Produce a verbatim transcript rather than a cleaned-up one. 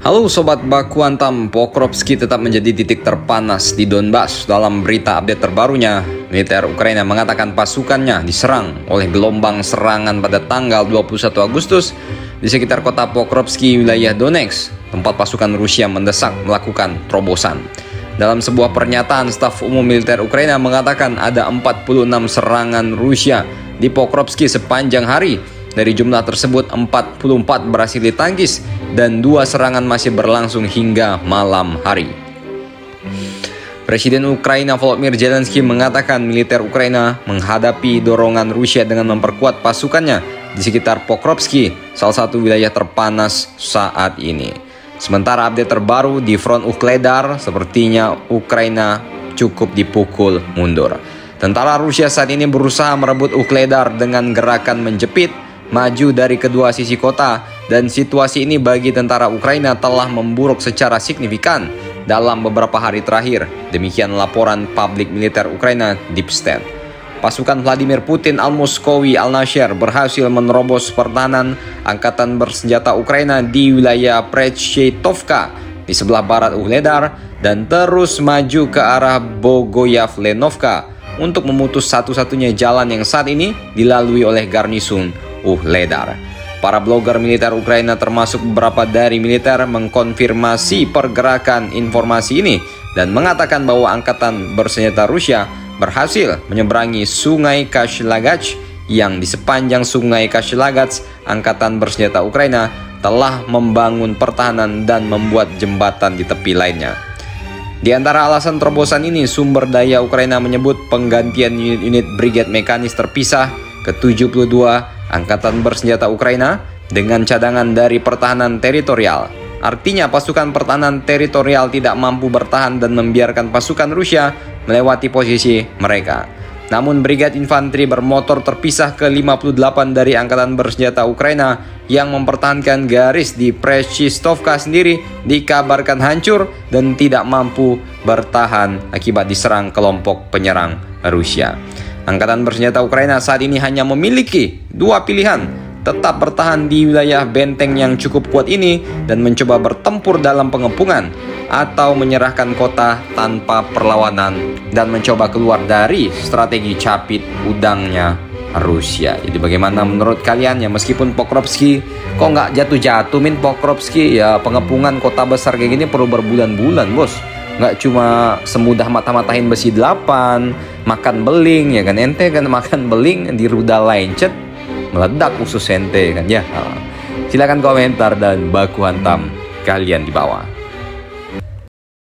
Halo Sobat Baku Hantam, Pokrovski tetap menjadi titik terpanas di Donbas. Dalam berita update terbarunya, militer Ukraina mengatakan pasukannya diserang oleh gelombang serangan pada tanggal dua puluh satu Agustus di sekitar kota Pokrovski, wilayah Donetsk, tempat pasukan Rusia mendesak melakukan terobosan. Dalam sebuah pernyataan, staf umum militer Ukraina mengatakan ada empat puluh enam serangan Rusia di Pokrovski sepanjang hari. Dari jumlah tersebut, empat puluh empat berhasil ditangkis dan dua serangan masih berlangsung hingga malam hari. Presiden Ukraina Volodymyr Zelensky mengatakan militer Ukraina menghadapi dorongan Rusia dengan memperkuat pasukannya di sekitar Pokrovski, salah satu wilayah terpanas saat ini. Sementara update terbaru di front Uhledar, sepertinya Ukraina cukup dipukul mundur. Tentara Rusia saat ini berusaha merebut Uhledar dengan gerakan menjepit maju dari kedua sisi kota, dan situasi ini bagi tentara Ukraina telah memburuk secara signifikan dalam beberapa hari terakhir. Demikian laporan publik militer Ukraina Deep State. Pasukan Vladimir Putin Al-Moskowi Al-Nasher berhasil menerobos pertahanan angkatan bersenjata Ukraina di wilayah Prechchetovka di sebelah barat Uhledar dan terus maju ke arah Bogoyavlenovka untuk memutus satu-satunya jalan yang saat ini dilalui oleh garnisun Uhledar. Para blogger militer Ukraina termasuk beberapa dari militer mengkonfirmasi pergerakan informasi ini dan mengatakan bahwa angkatan bersenjata Rusia berhasil menyeberangi sungai Kashlagach, yang di sepanjang sungai Kashlagach angkatan bersenjata Ukraina telah membangun pertahanan dan membuat jembatan di tepi lainnya. Di antara alasan terobosan ini, sumber daya Ukraina menyebut penggantian unit-unit brigade mekanis terpisah ke tujuh puluh dua Angkatan bersenjata Ukraina dengan cadangan dari pertahanan teritorial. Artinya pasukan pertahanan teritorial tidak mampu bertahan dan membiarkan pasukan Rusia melewati posisi mereka. Namun brigade infanteri bermotor terpisah ke lima puluh delapan dari angkatan bersenjata Ukraina yang mempertahankan garis di Prechchetovka sendiri dikabarkan hancur dan tidak mampu bertahan akibat diserang kelompok penyerang Rusia. Angkatan bersenjata Ukraina saat ini hanya memiliki dua pilihan: tetap bertahan di wilayah benteng yang cukup kuat ini dan mencoba bertempur dalam pengepungan, atau menyerahkan kota tanpa perlawanan dan mencoba keluar dari strategi capit udangnya Rusia. Jadi bagaimana menurut kalian ya? Meskipun Pokrovski kok nggak jatuh-jatuh min Pokrovski ya, pengepungan kota besar kayak gini perlu berbulan-bulan bos. Nggak cuma semudah mata-matahin besi delapan, makan beling ya kan, ente kan makan beling di rudal lancet meledak usus ente kan ya. Silakan komentar dan baku hantam kalian di bawah.